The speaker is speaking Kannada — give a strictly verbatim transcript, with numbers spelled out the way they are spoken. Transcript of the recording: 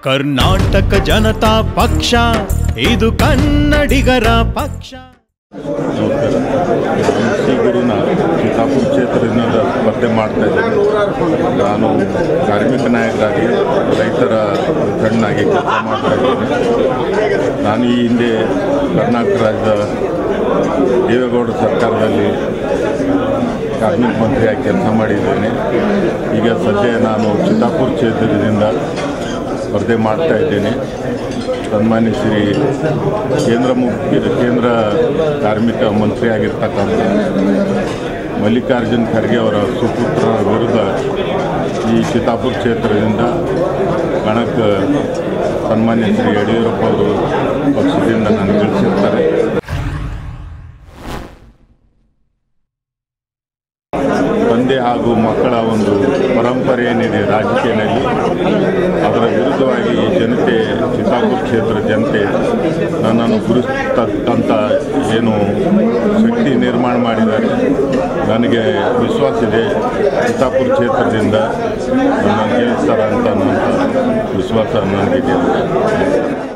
ಕರ್ನಾಟಕ ಜನತಾ ಪಕ್ಷ ಇದು ಕನ್ನಡಿಗರ ಪಕ್ಷ. ಶ್ರೀ ಗುರುನ ಚಿತ್ತಾಪುರ ಕ್ಷೇತ್ರದಿಂದ ಸ್ಪರ್ಧೆ ಮಾಡ್ತಾ ಇದ್ದೇನೆ. ನಾನು ಕಾರ್ಮಿಕ ನಾಯಕರಾಗಿ ರೈತರ ಮುಖಂಡನಾಗಿ ಕೆಲಸ ಮಾಡ್ತಾ ಇದ್ದೇನೆ. ನಾನು ಈ ಹಿಂದೆ ಕರ್ನಾಟಕ ರಾಜ್ಯದ ದೇವೇಗೌಡ ಸರ್ಕಾರದಲ್ಲಿ ಕಾರ್ಮಿಕ ಮಂತ್ರಿಯಾಗಿ ಕೆಲಸ ಮಾಡಿದ್ದೇನೆ. ಈಗ ಸದ್ಯ ನಾನು ಚಿತ್ತಾಪುರ ಕ್ಷೇತ್ರದಿಂದ ಸ್ಪರ್ಧೆ ಮಾಡ್ತಾ ಇದ್ದೇನೆ. ಸನ್ಮಾನ್ಯ ಶ್ರೀ ಕೇಂದ್ರ ಮುಖ್ಯ ಕೇಂದ್ರ ಕಾರ್ಮಿಕ ಮಂತ್ರಿ ಆಗಿರ್ತಕ್ಕಂಥ ಮಲ್ಲಿಕಾರ್ಜುನ್ ಖರ್ಗೆ ಅವರ ಸುಪುತ್ರರ ವಿರುದ್ಧ ಈ ಚಿತ್ತಾಪುರ ಕ್ಷೇತ್ರದಿಂದ ಕಣಕ್ಕೆ ಸನ್ಮಾನ್ಯ ಶ್ರೀ ಯಡಿಯೂರಪ್ಪ ಅವರು ಪಕ್ಷದಿಂದ ನನಗೆ ಗೆಲ್ಲಿಸಿರ್ತಾರೆ. ತಂದೆ ಹಾಗೂ ಮಕ್ಕಳ ಒಂದು ಪರಂಪರೆ ಏನಿದೆ ರಾಜಕೀಯದಲ್ಲಿ, ಅದರ ವಿರುದ್ಧವಾಗಿ ಈ ಜನತೆ, ಚಿತ್ತಾಪುರ ಕ್ಷೇತ್ರ ಜನತೆ ನನ್ನನ್ನು ಗುರುತಕ್ಕಂಥ ಏನು ಶಕ್ತಿ ನಿರ್ಮಾಣ ಮಾಡಿದ್ದಾರೆ. ನನಗೆ ವಿಶ್ವಾಸ ಇದೆ, ಚಿತ್ತಾಪುರ ಕ್ಷೇತ್ರದಿಂದ ನನ್ನನ್ನು ಗೆಲ್ಲಿಸ್ತಾರೆ ಅಂತ ನನ್ನ ವಿಶ್ವಾಸ ನನಗೆ ಇದೆ.